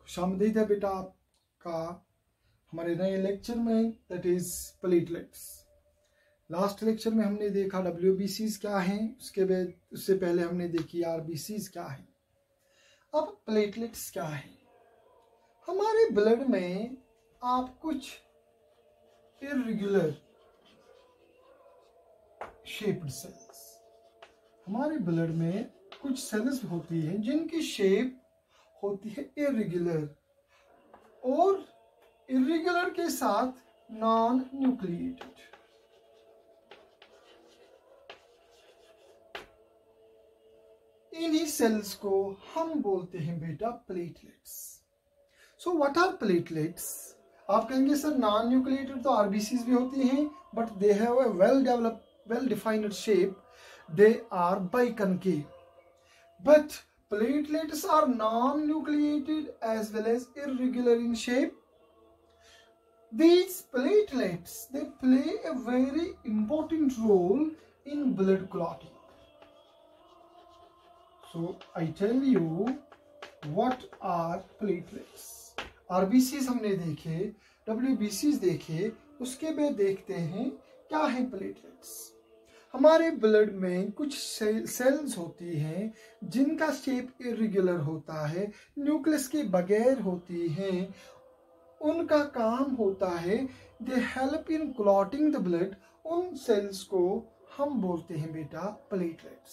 खुशामदीद है बेटा आपका हमारे नए लेक्चर में, that is platelets. Last lecture में हमने देखा WBCs क्या हैं, उससे पहले हमने देखी RBCs क्या हैं। अब प्लेटलेट्स क्या है। हमारे ब्लड में आप कुछ इर्रेगुलर शेप्ड सेल्स, हमारे ब्लड में कुछ सेल्स होती हैं जिनकी शेप होती है इर्रेगुलर, और इर्रेगुलर के साथ नॉन न्यूक्लिएटेड। इन्हीं सेल्स को हम बोलते हैं बेटा platelets. So what are platelets? आप कहेंगे सर नॉन न्यूक्लिएटेड तो RBCs भी होती हैं, but they have a well defined shape, they are biconcave. But platelets are non-nucleated as well as irregular in shape. These platelets, they play a very important role in blood clotting. So I tell you what are platelets. RBCs हमने देखे, WBCs देखे, उसके बाद देखते हैं क्या है platelets. हमारे ब्लड में कुछ सेल्स होती हैं जिनका शेप इर्रेगुलर होता है, न्यूक्लियस के बगैर होती हैं। उनका काम होता है they help in clotting the blood. उन सेल्स को हम बोलते हैं बेटा प्लेटलेट्स।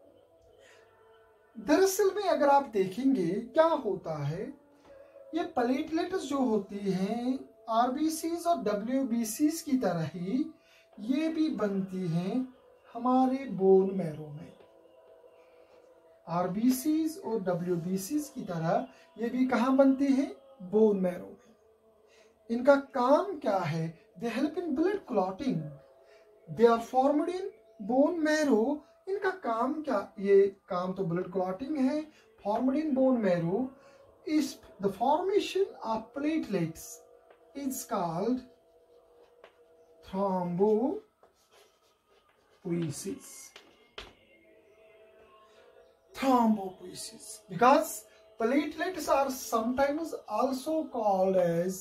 दरअसल में अगर आप देखेंगे क्या होता है, ये प्लेटलेट्स जो होती हैं RBCs और WBCs की तरह ही ये भी बनती हैं हमारे बोन मैरो में। RBCs और WBCs की तरह ये भी कहाँ बनती हैं? बोन मैरो में। इनका काम क्या है? They help in blood clotting, they are formed in bone marrow. इनका काम क्या? ये काम तो ब्लड क्लॉटिंग है, फॉर्मड इन बोन मैरो। इस the formation of platelets is called thrombopoiesis. Thrombopoiesis, because platelets are sometimes also called as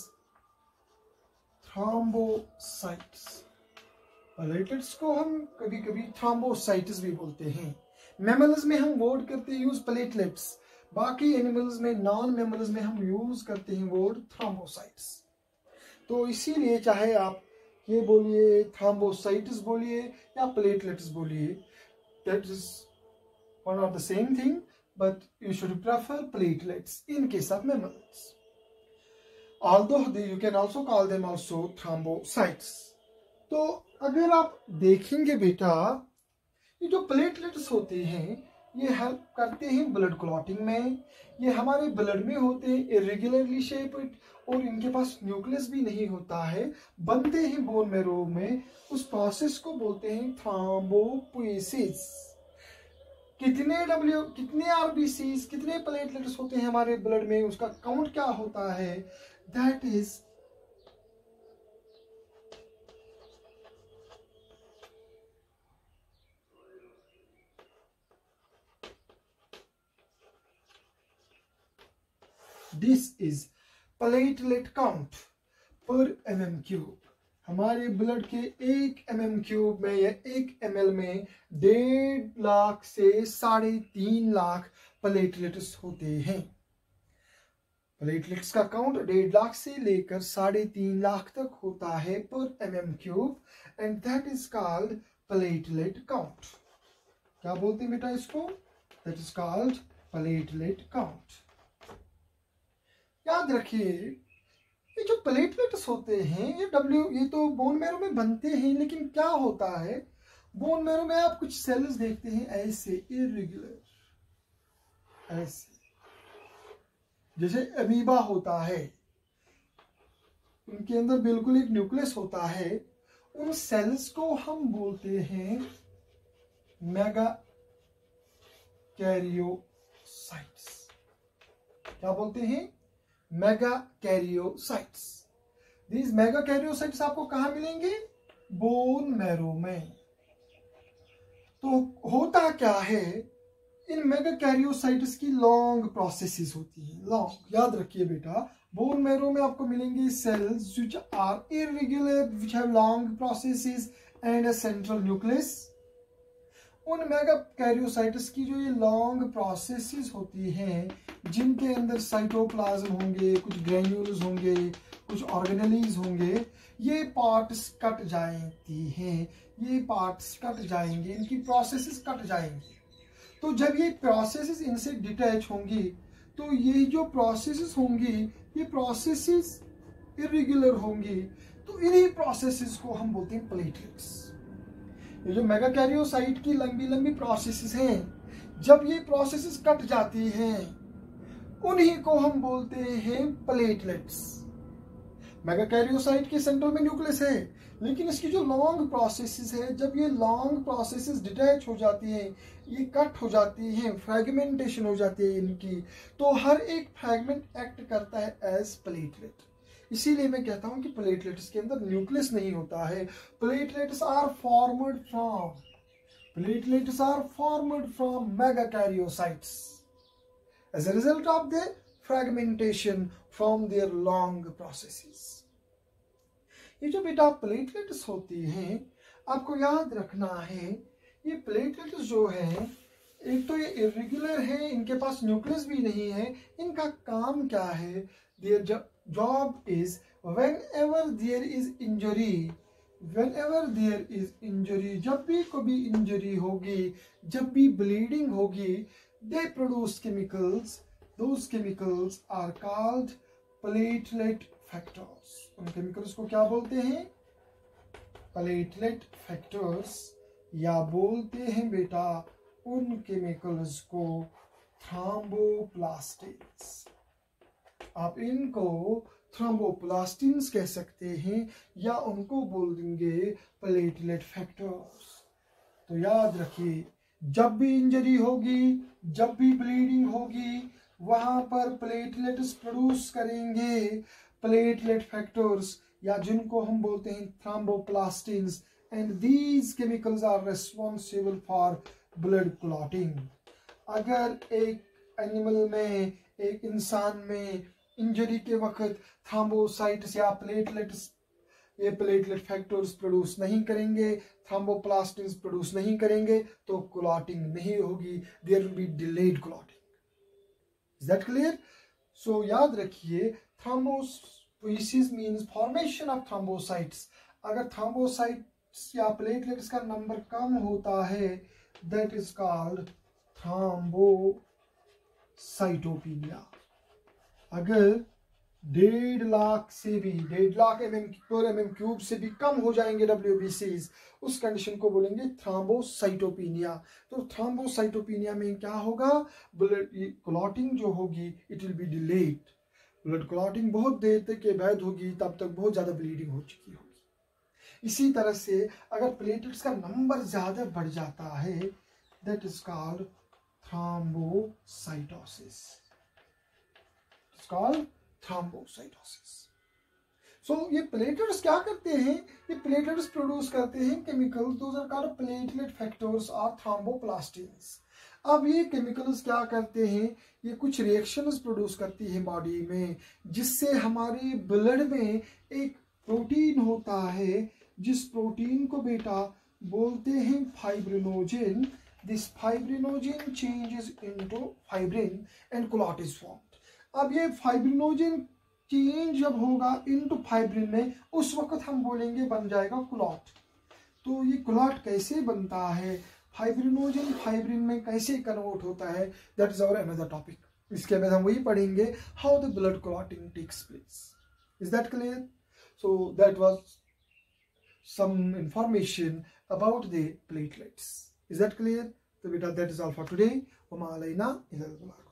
thrombocytes. Platelets को हम कभी कभी थ्रोम्बोसाइट्स भी बोलते हैं। मैमल्स में हम वर्ड करते हैं यूज प्लेटलेट्स, बाकी एनिमल्स में, नॉन मैमल्स में हम यूज करते हैं वर्ड थ्रोम्बोसाइट्स। तो इसीलिए चाहे आप ये बोलिए थ्रोम्बोसाइट्स बोलिए या प्लेटलेट्स बोलिए, that is one of the same thing, but you should prefer platelets in case of mammals, although you can also call them also thrombocytes. तो अगर आप देखेंगे बेटा, ये जो प्लेटलेट्स होते हैं ये हेल्प करते हैं ब्लड क्लॉटिंग में। ये हमारे ब्लड में होते हैं इर्रेगुलरली शेप्ड, और इनके पास न्यूक्लियस भी नहीं होता है, बनते हैं बोन मैरो में। उस प्रोसेस को बोलते हैं थ्रोम्बोपोइसिस। कितने RBCs, कितने प्लेटलेट्स होते हैं हमारे ब्लड में, उसका काउंट क्या होता है? That is this is platelet count per mm³। हमारे ब्लड के 1 mm³ में या 1 ml में 1.5 लाख से 3.5 लाख प्लेटलेट्स होते हैं। प्लेटलेट्स का काउंट 1.5 लाख से लेकर 3.5 लाख तक होता है per mm³, and that is called platelet count. क्या बोलते हैं बेटा इसको? That is called platelet count. याद रखिए, ये जो प्लेटलेट्स होते हैं ये तो बोन मैरो में बनते हैं, लेकिन क्या होता है बोन मैरो में आप कुछ सेल्स देखते हैं ऐसे इर्रेगुलर, ऐसे जैसे अमीबा होता है, उनके अंदर बिल्कुल एक न्यूक्लियस होता है। उन सेल्स को हम बोलते हैं मेगा कैरियोसाइट्स। क्या बोलते हैं? Megakaryocytes. These megakaryocytes आपको कहां मिलेंगे? बोन मैरो में। तो होता क्या है, इन मेगाकैरियोसाइट्स की लॉन्ग प्रोसेसेस होती हैं, लॉन्ग। याद रखिए बेटा, बोन मैरो में आपको मिलेंगे cells which are irregular, which have long processes and a central nucleus. उन मेगाकैरियोसाइट्स की जो ये लॉन्ग प्रोसेसेस होती हैं, जिनके अंदर साइटोप्लाज्म होंगे, कुछ ग्रैन्यूल्स होंगे, कुछ ऑर्गेनेलीज होंगे, ये पार्ट्स कट जाती हैं, ये पार्ट्स कट जाएंगे, इनकी प्रोसेसेस कट जाएंगी। तो जब ये प्रोसेसेस इनसे डिटैच होंगी, तो ये जो प्रोसेसेस होंगी, ये प्रोसेसेस इरेगुलर होंगी, तो इन्हीं प्रोसेसेस को हम बोलते हैं प्लेटलेट्स। ये जो मेगाकैरियोसाइट की लंबी लंबी प्रोसेसेस हैं, जब ये प्रोसेसेस कट जाती हैं, उन्हीं को हम बोलते हैं प्लेटलेट्स। मेगाकैरियोसाइट के सेंटर में न्यूक्लियस है, लेकिन इसकी जो लॉन्ग प्रोसेसेस है, जब ये लॉन्ग प्रोसेसेस डिटैच हो जाती हैं, ये कट हो जाती हैं, फ्रैगमेंटेशन हो जाती है इनकी, तो हर एक फ्रैगमेंट एक्ट करता है एज प्लेटलेट। इसीलिए मैं कहता हूं कि प्लेटलेट्स के अंदर न्यूक्लियस नहीं होता है। Platelets are formed from megakaryocytes as a result of their fragmentation from their long processes। ये जो बेटा प्लेटलेट्स होती हैं, आपको याद रखना है, ये प्लेटलेट्स जो है, एक तो ये इरेगुलर है, इनके पास न्यूक्लियस भी नहीं है। इनका काम क्या है? Their job is whenever there is injury, जब भी कोई इंजरी होगी, जब भी ब्लीडिंग होगी, they produce chemicals. Those chemicals are called platelet factors। उन केमिकल्स को क्या बोलते हैं? प्लेटलेट फैक्टर्स, या बोलते हैं बेटा उन केमिकल्स को थ्रोम्बोप्लास्टिन्स। आप इनको थ्रोम्बोप्लास्टिन्स कह सकते हैं, या उनको बोल देंगे प्लेटलेट फैक्टर्स। तो याद रखिए, जब भी इंजरी होगी, जब भी ब्लीडिंग होगी, वहां पर प्लेटलेट्स प्रोड्यूस करेंगे प्लेटलेट फैक्टर्स, या जिनको हम बोलते हैं thromboplastins, and these chemicals are responsible for blood clotting. अगर एक एनिमल में, एक इंसान में इंजरी के वक्त थ्रोम्बोसाइट्स या प्लेटलेट्स, ये प्लेटलेट फैक्टर्स प्रोड्यूस नहीं करेंगे, थ्रोम्बोप्लास्टिन्स प्रोड्यूस नहीं करेंगे, तो क्लॉटिंग नहीं होगी, there will be delayed clotting. Is that clear? So याद रखिए, thrombopoiesis means formation of thrombocytes. अगर थ्रोम्बोसाइट्स या प्लेटलेट्स का नंबर कम होता है, दैट इज कॉल्ड थ्रोम्बोसाइटोपेनिया। अगर 1.5 लाख से भी, 1.5 लाख mm³ से भी कम हो जाएंगे WBCs, उस कंडीशन को बोलेंगे थ्रोम्बोसाइटोपेनिया। तो थ्रोम्बोसाइटोपेनिया में क्या होगा? ब्लड क्लॉटिंग जो होगी, it will be delayed. Blood clotting बहुत देर तक के बाद होगी, तब तक बहुत ज्यादा ब्लीडिंग हो चुकी होगी। इसी तरह से अगर प्लेटलेट्स का नंबर ज्यादा बढ़ जाता है, that is called thrombocytosis. It's called thrombocytosis. So ये प्लेटलेट्स क्या करते हैं? ये प्लेटलेट्स प्रोड्यूस करते हैं chemicals, those are called platelet factors और थ्रोम्बोप्लास्टिन्स। अब ये केमिकल्स क्या करते हैं? ये कुछ रिएक्शंस प्रोड्यूस करती है बॉडी में, जिससे हमारे ब्लड में एक प्रोटीन होता है, जिस प्रोटीन को बेटा बोलते हैं fibrinogen. This fibrinogen changes into fibrin and clot is formed. अब ये फाइब्रिनोजेन चेंज जब होगा इनटू फाइब्रिन में, उस वक्त हम बोलेंगे बन जाएगा क्लॉट। तो ये क्लॉट कैसे बनता है, फाइब्रिनोजेन फाइब्रिन में कैसे कन्वर्ट होता है, that is our another topic. इसके बाद हम वही पढ़ेंगे, how the blood clotting takes place. Is that clear? So that was some information about the platelets. Is that clear? तो बेटा that is all for today. वमा अलैना इल्लल बलाग।